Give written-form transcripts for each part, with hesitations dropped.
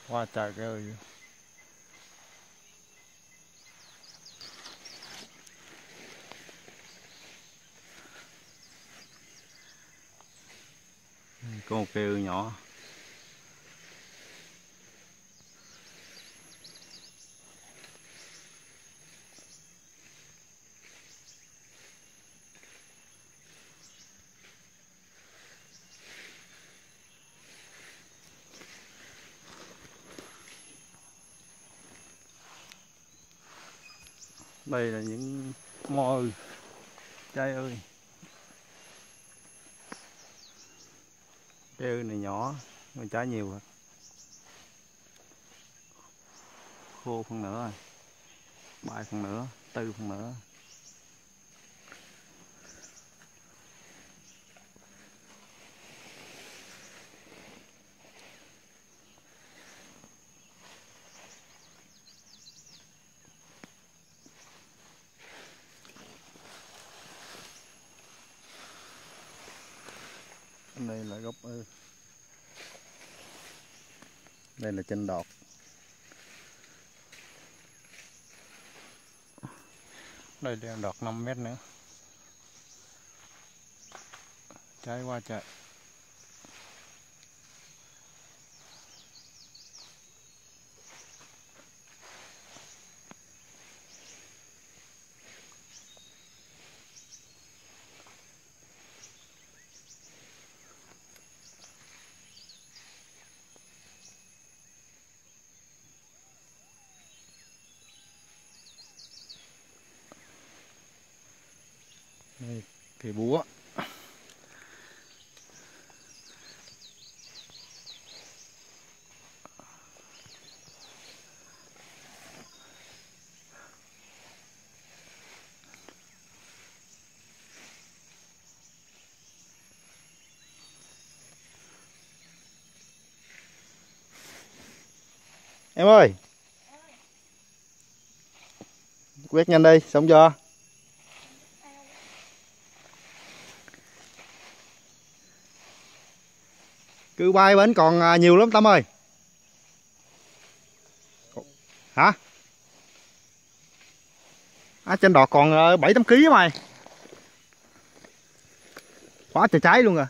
Quá trời cái ơi. Có một cái ươi nhỏ. Đây là những mo ươi, trái ươi. Trái ươi này nhỏ, mà trái nhiều rồi. Khô phân nửa rồi, 3 phân nửa, 4 phân nửa. Đây là gốc ươi. Đây là chân đọt. Đây đang đọt 5 mét nữa. Trái qua trời. Đây, cây búa. Em ơi, quét nhanh đi, xong chưa? Cứ bay bến còn nhiều lắm Tâm ơi. Hả? Trên đọt còn 7-8 kg mày. Quá trời trái luôn rồi.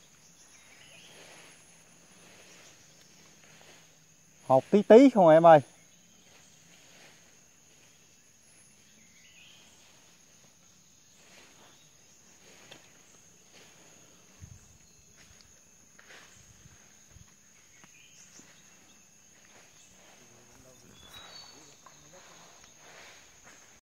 Hột tí tí không à em ơi.